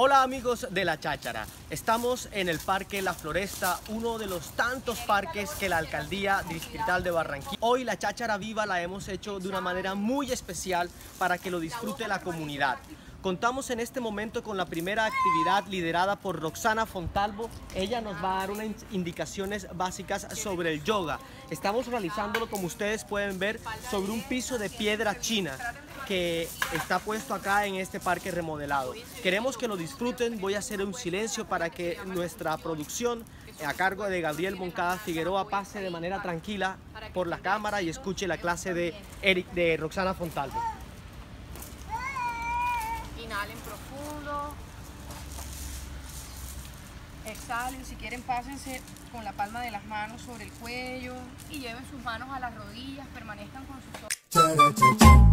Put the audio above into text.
Hola amigos de La Cháchara, estamos en el Parque La Floresta, uno de los tantos parques que la Alcaldía Distrital de Barranquilla. Hoy La Cháchara Viva la hemos hecho de una manera muy especial para que lo disfrute la comunidad. Contamos en este momento con la primera actividad liderada por Roxana Fontalvo. Ella nos va a dar unas indicaciones básicas sobre el yoga. Estamos realizándolo, como ustedes pueden ver, sobre un piso de piedra china que está puesto acá en este parque remodelado. Queremos que lo disfruten. Voy a hacer un silencio para que nuestra producción a cargo de Gabriel Moncada Figueroa pase de manera tranquila por la cámara y escuche la clase de Roxana Fontalvo. Inhalen profundo, exhalen, si quieren pásense con la palma de las manos sobre el cuello y lleven sus manos a las rodillas, permanezcan con sus ojos.